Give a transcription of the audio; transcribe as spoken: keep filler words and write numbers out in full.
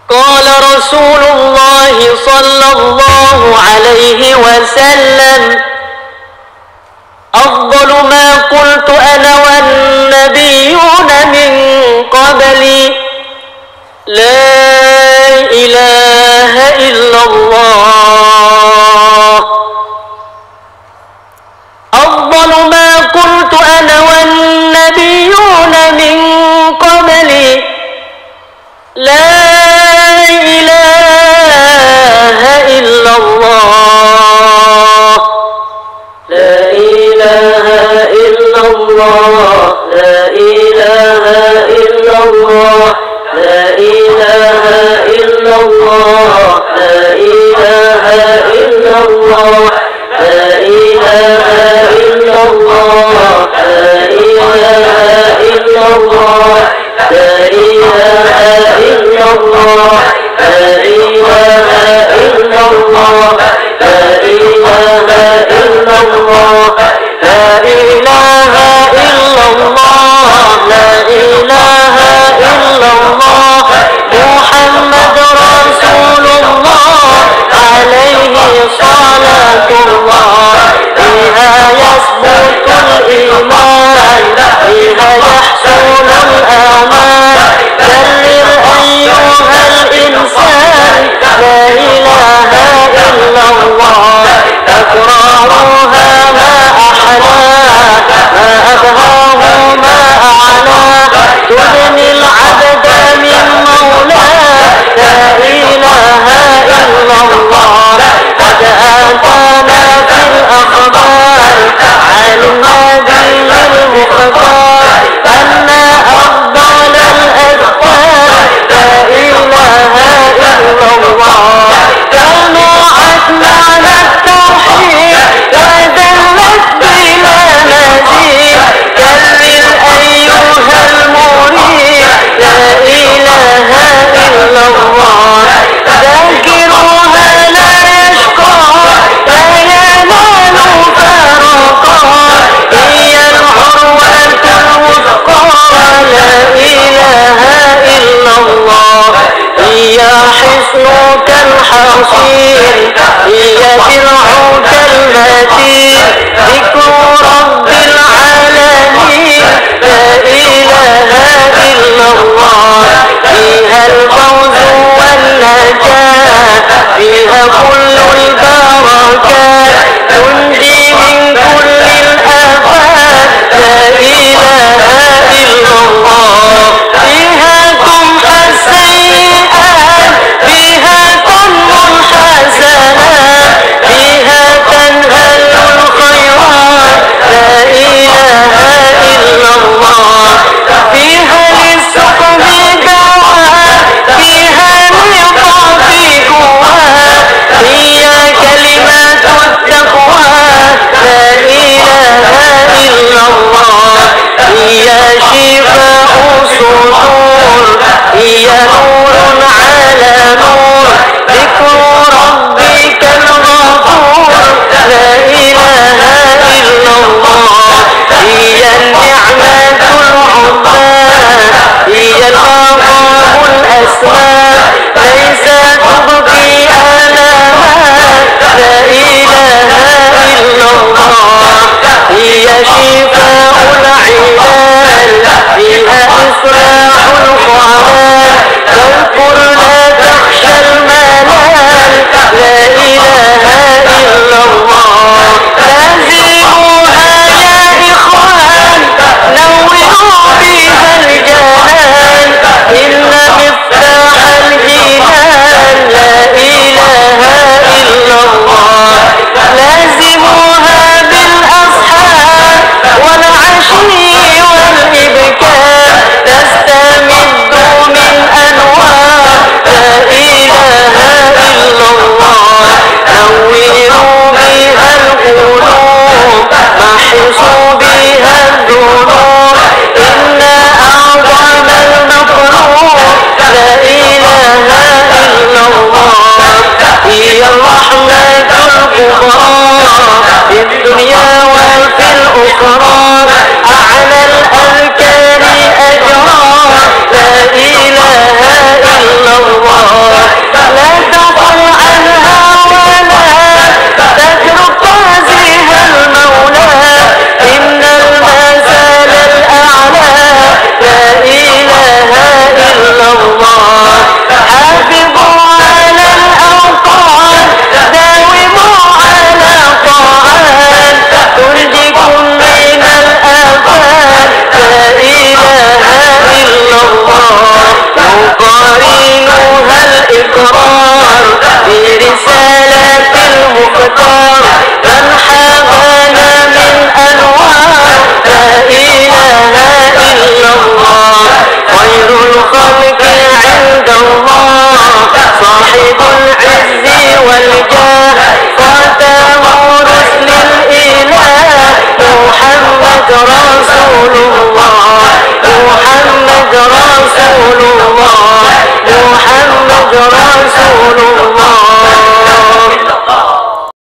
قال رسول الله صلى الله عليه وسلم: أفضل ما قلت أنا والنبيون من قبلي لا إله إلا الله. أفضل ما قلت أنا والنبيون من قبلي لا إله إلا الله. لا إله إلا الله. لا إله إلا الله. لا إله إلا الله. لا إله إلا الله. لا إله إلا الله. لا إله إلا الله. لا إله إلا الله. لا إله إلا الله. لا إله إلا الله. لا إله إلا الله. لا إله إلا الله. محمد رسول الله عليه صلاة الله. بها يثبت الإيمان، بها يحصل الأمان. كرر أيها الإنسان لا إله إلا الله. تكرارها ما أحلى، ما أبهاه ما أعلى. تبني العبد من مولاه لا إله إلا الله. قد آتانا في الأخبار عن النبي المختار أن أفضل الأذكار لا إله إلا الله. جمعت معنى التوحيد ودلت بلا نزيد. كرر أيها المريد لا إله إلا الله. ذاكرها لا يشقى لا ينال فرقا. هي العروة الوثقى لا إله إلا الله. هي حصنك الحصين، هي درعك المتين. ذكر رب العالمين لا إله إلا الله. فيها الفوز والنجاة، فيها كل البركات. تنجي من كل الآفات لا إله إلا الله. فيها تمحى السيئات، فيها تنمو الحسنات. فيها تنهل الخيرات لا إله إلا الله. فيها للسقم دواء، فيها للضعف قوة. هي كلمات التقوى لا إله إلا الله. هي شفاء الخبير